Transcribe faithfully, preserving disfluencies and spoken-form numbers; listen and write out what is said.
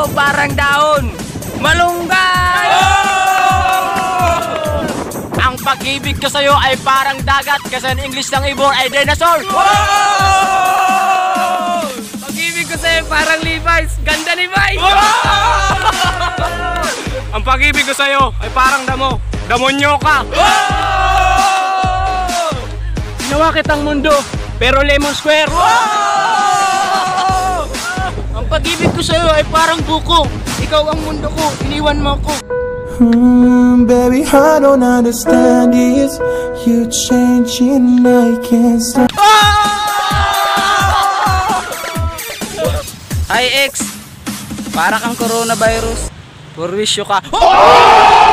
sa'yo parang daon, malunggay! Oh! Ang pag-ibig ko sa'yo ay parang dagat, kasi ang English ng ibon ay dinosaur! Oh! Pag-ibig ko sa'yo parang Levi's, ganda ni Vice! Oh! Ang pag-ibig ko sa'yo ay parang damo, damonyo ka! Oh! Ginawa kitang mundo, pero lemon square! Oh! Ang pag-ibig ko sa'yo ay parang buko, ikaw ang mundo ko, iniwan mo ko. Hmm, baby, I don't understand this. You changing, I can't stop. Hi, ex! Para kang coronavirus, purwisyo ka.